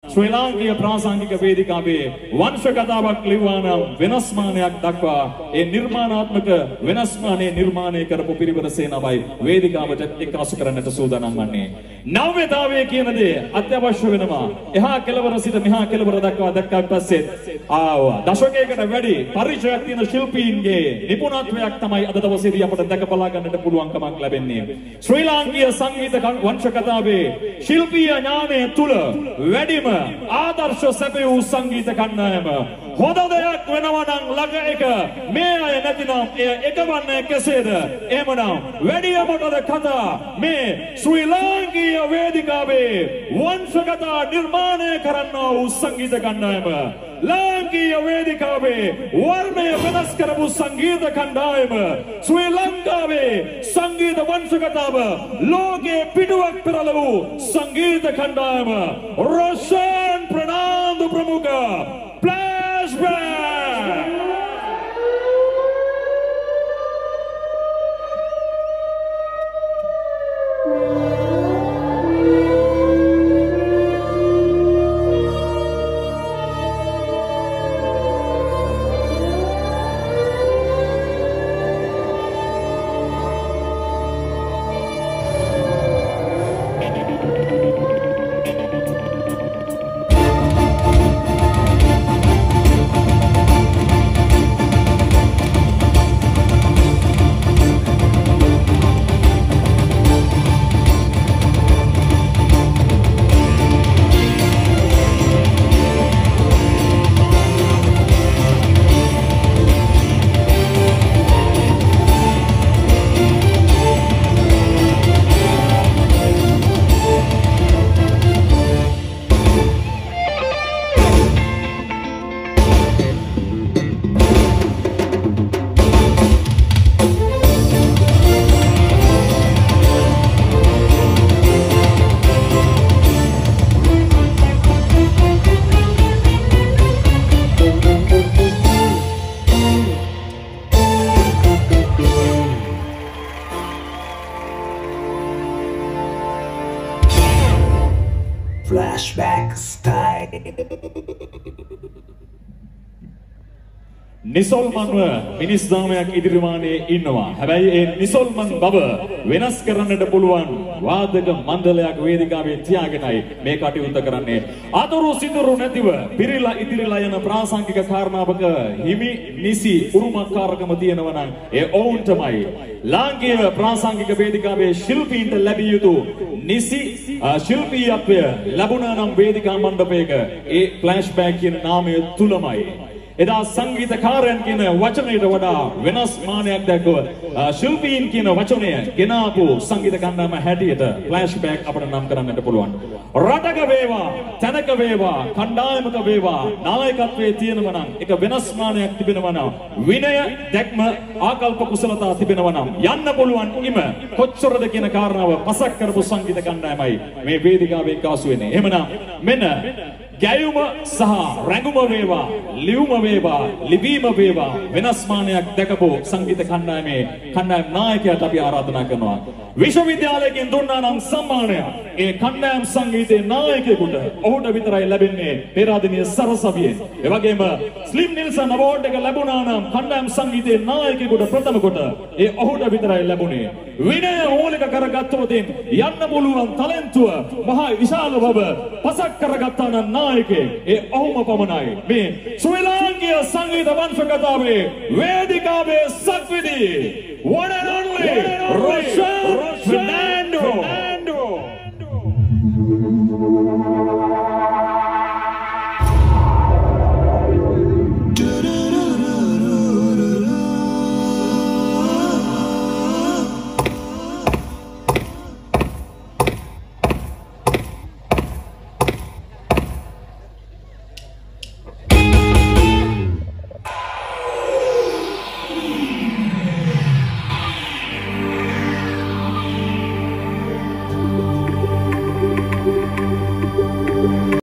ශ්‍රී ලාංකීය ප්‍රාසංගික වේදිකාවේ වංශ කතාවක් ලිව්වා නම් වෙනස්මානයක් දක්වා ඒ නිර්මාණාත්මක වෙනස්මානයේ නිර්මාණය කරපු පිරිවර සේනාවයි වේදිකාවට එක්රසු කරන්නට සූදානම් වන්නේ. නව්‍යතාවය කියන දේ අත්‍යවශ්‍ය වෙනවා. එහා කෙළවර සිට මෙහා කෙළවර දක්වා දැක්කන් පස්සේ දශකයකට වැඩි පරිචයක් තියෙන ශිල්පීන්ගේ නිපුණත්වයක් තමයි අද දවසේදී අපට දැක බලා ගන්නට පුළුවන්කමක් ලැබෙන්නේ. ශ්‍රී ලාංකීය සංගීත වංශ කතාවේ ශිල්පීය ඥානය තුල වැඩිම ආදර්ශ සැපයූ සංගීත කණ්ඩායම හොඳ දෙයක් වෙනවා නම් ළඟ එක මේ අය නැතිනම් එය එකවන්නේ කෙසේද? එහෙමනම් වැඩි අපටද කතා මේ ශ්‍රී ලාංකීය වේදිකාවේ වංශ කතා නිර්මාණය කරන්නා වූ සංගීත කණ්ඩායම ලාංකීය වේදිකාවේ වර්ණය වෙනස් කරපු සංගීත කණ්ඩායම ශ්‍රී ලංකාවේ සංගීත වංශ කතාව ලෝකයේ පිටුවක් පෙරළ වූ සංගීත කණ්ඩායම රොෂාන් ප්‍රනාන්දු ප්‍රමුඛ Flashback! Flashback style. නිසල්මන්ව මිනිස් දාමයක් ඉදිරිමානයේ ඉන්නවා. හැබැයි ඒ නිසල්මන් බව වෙනස් කරන්නට පුළුවන් වාදක මණ්ඩලයක් වේදිකාවේ තියාගෙනයි මේ කටයුත්ත කරන්නේ. අතුරු සිදුරු නැතිව පිරිලා ඉදිරිලා යන ප්‍රාසංගික කාරණාවක හිමි නිසි උරුමකාරකම තියෙනවා නම් ඒ ඔවුන් තමයි ලාංකීය ප්‍රාසංගික වේදිකාවේ ශිල්පීන්ට ලැබිය යුතු නිසි ශිල්පීයත්වය ලැබුණා නම් වේදිකා මණ්ඩපයක ඒ ෆ්ලෑෂ්බැක් කියන නාමය තුලමයි. එදා සංගීතකාරයන් කියන වචනයට වඩා වෙනස් මානයක් දැක්ව ශිල්පීන් කියන වචනය ගෙනාපු සංගීත කණ්ඩායම හැටියට ෆ්ලෑෂ්බැක් අපට නම් කරන්නට පුළුවන්. රටක වේවා, තැනක වේවා, කණ්ඩායමක වේවා නායකත්වයේ තියෙනවා නම් එක වෙනස් මානයක් තිබෙනවා නම් විනය, දැක්ම, ආකල්ප කුසලතා තිබෙනවා නම් යන්න පුළුවන් ඉම කොච්චරද කියන කාරණාව පසක් කරපු සංගීත කණ්ඩායමයි මේ වේදිකාවේ එක්කාසු වෙන්නේ. එහෙමනම් මෙන්න ගැයුම සහ රැඟුම වේවා, ලියුම වේවා, ලිවීම වේවා වෙනස්මානයක් දැකපු සංගීත කණ්ඩායමේ කණ්ඩායම් නායකයාට අපි ආරාධනා කරනවා. විශ්වවිද්‍යාලයකින් දුන්නා නම් සම්මානය ඒ කණ්ඩායම් සංගීතයේ නායකයෙකුට ඔහුට විතරයි ලැබෙන්නේ පෙරාදෙණිය සරසවියෙන්. ඒ වගේම ස්ලිම් නිල්සන් අවෝඩ් එක ලැබුණා නම් කණ්ඩායම් සංගීතයේ නායකයෙකුට ප්‍රථම කොට ඒ ඔහුට විතරයි ලැබුණේ. විනය මූලික කරගත්තොත් යන්න පුළුවන් ටැලන්ටුව මහා විශාල බව පසක් කරගත්තා නම් ඒ ඔහුම පමණයි. මේ ශ්‍රී ලාංකීය සංගීත වංශ කතාවේ වේදිකාවේ සක්විති one and only Roshan